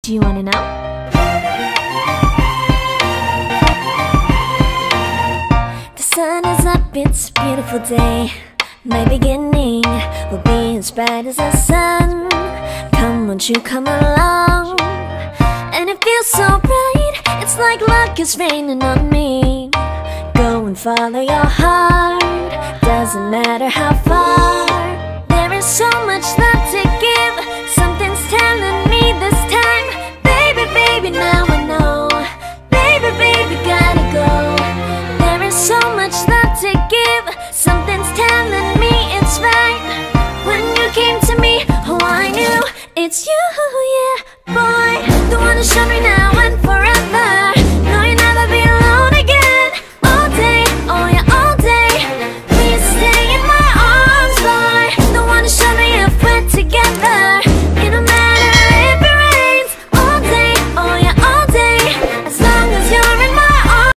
Do you want to know? The sun is up, it's a beautiful day. My beginning will be as bright as the sun. Come, won't you come along? And it feels so bright, it's like luck is raining on me. Go and follow your heart, doesn't matter how far. There is so much love to